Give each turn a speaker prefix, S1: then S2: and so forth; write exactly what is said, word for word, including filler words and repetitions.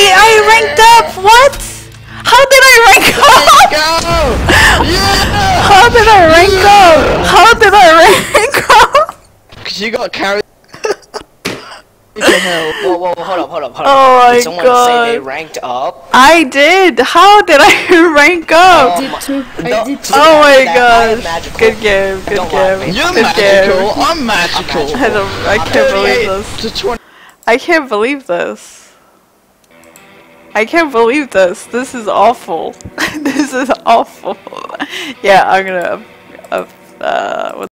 S1: I ranked up. What? How did I rank up?
S2: Go! Yeah!
S1: How did I rank up? How did I rank up?
S2: Cause you got carried. Whoa, whoa, whoa, hold up, hold up, hold up.
S1: Oh my
S2: did someone
S1: god.
S2: say they ranked up?
S1: I did. How did I rank up?
S2: Oh
S3: did
S2: my,
S3: too. I
S2: no,
S3: did too.
S1: Oh my
S2: that,
S1: gosh. Good game. Good
S2: Don't lie to
S1: game.
S2: me.
S4: You're
S1: Good
S4: magical.
S1: game.
S4: I'm magical.
S1: I don't. I can't believe this.
S4: To twenty.
S1: I can't believe this. I can't believe this. This is awful. This is awful. Yeah, I'm gonna. Uh, uh,